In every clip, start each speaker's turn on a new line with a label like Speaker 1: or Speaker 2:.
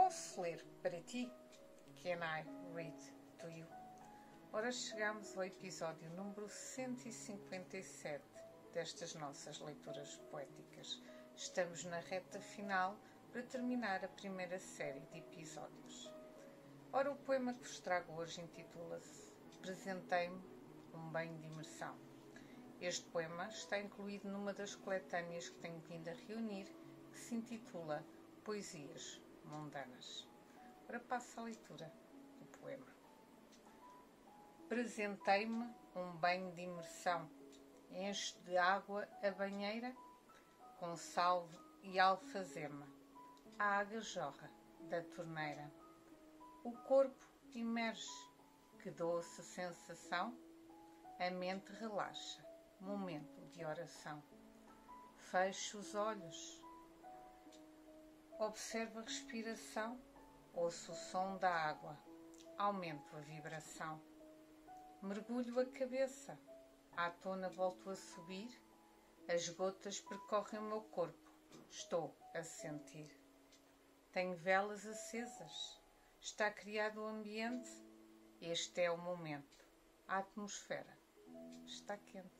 Speaker 1: Posso ler para ti? Can I read to you? Ora, chegamos ao episódio número 157 destas nossas leituras poéticas. Estamos na reta final para terminar a primeira série de episódios. Ora, o poema que vos trago hoje intitula-se Apresentei-me um banho de imersão. Este poema está incluído numa das coletâneas que tenho vindo a reunir, que se intitula Poesias Mundanas. Ora, passo à leitura do poema. Apresentei-me um banho de imersão. Enche de água a banheira, com sal e alfazema. A água jorra da torneira. O corpo emerge, que doce sensação. A mente relaxa, momento de oração. Fecho os olhos. Observo a respiração. Ouço o som da água. Aumento a vibração. Mergulho a cabeça. À tona volto a subir. As gotas percorrem o meu corpo. Estou a sentir. Tenho velas acesas. Está criado o ambiente. Este é o momento. A atmosfera está quente.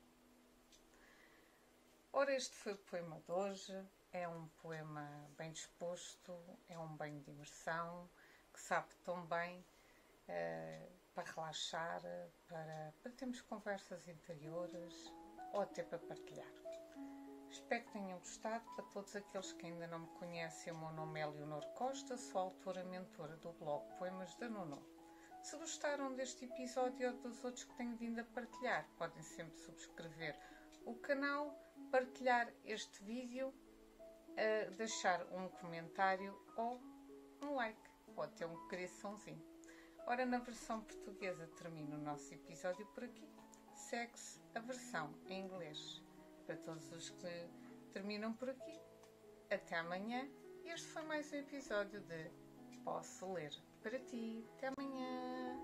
Speaker 1: Ora, este foi o poema de hoje. É um poema bem disposto, é um banho de imersão, que sabe tão bem para relaxar, para termos conversas interiores ou até para partilhar. Espero que tenham gostado. Para todos aqueles que ainda não me conhecem, o meu nome é Leonor Costa, sou autora mentora do blog Poemas da Nono. Se gostaram deste episódio ou dos outros que tenho vindo a partilhar, podem sempre subscrever o canal, partilhar este vídeo, deixar um comentário ou um like, ou até um coraçãozinho. Ora, na versão portuguesa termino o nosso episódio por aqui. Segue-se a versão em inglês. Para todos os que terminam por aqui, até amanhã. Este foi mais um episódio de Posso Ler para ti. Até amanhã.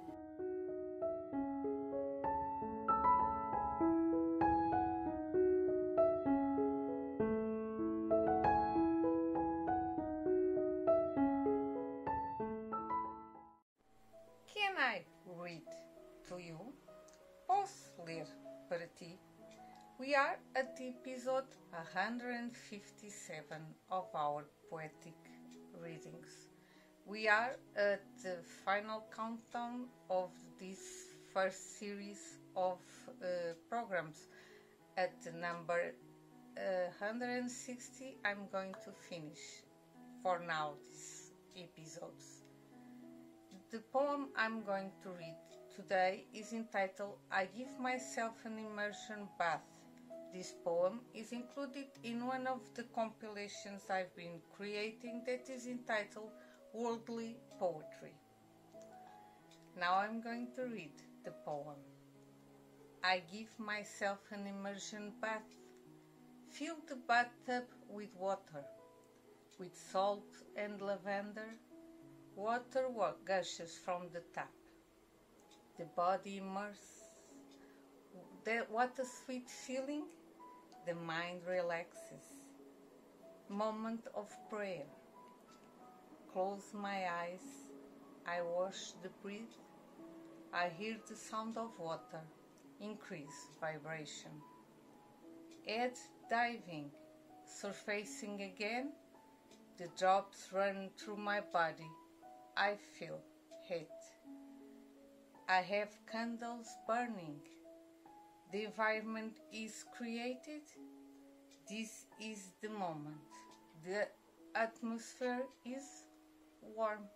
Speaker 1: Can I read to you? Posso ler para ti? We are at the episode 157 of our poetic readings. We are at the final countdown of this first series of programs. At the number 160, I'm going to finish for now these episodes. The poem I'm going to read today is entitled I Give Myself an Immersion Bath. This poem is included in one of the compilations I've been creating that is entitled Worldly Poetry. Now I'm going to read the poem. I give myself an immersion bath. Fill the bathtub with water, with salt and lavender. Water gushes from the tap. The body immerses. What a sweet feeling. The mind relaxes. Moment of prayer. Close my eyes. I wash the breath. I hear the sound of water. Increase vibration. Head diving. Surfacing again. The drops run through my body. I feel heat. I have candles burning. The environment is created. This is the moment. The atmosphere is warm.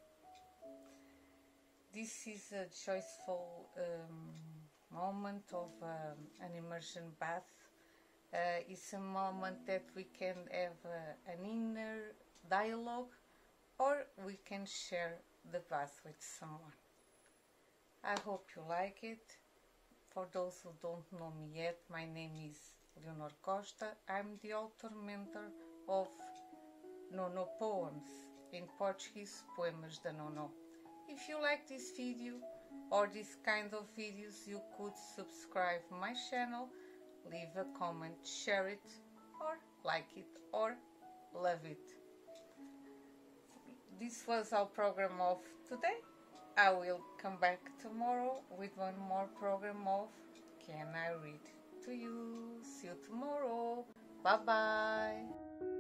Speaker 1: This is a joyful moment of an immersion bath. It's a moment that we can have an inner dialogue, or we can share the bath with someone. I hope you like it. For those who don't know me yet, my name is Leonor Costa. I'm the author mentor of Nono Poems, in Portuguese, Poemas da Nono. If you like this video or this kind of videos, you could subscribe my channel, leave a comment, share it, or like it, or love it. this was our program of today. I will come back tomorrow with one more program of Can I Read to You? See you tomorrow. Bye bye.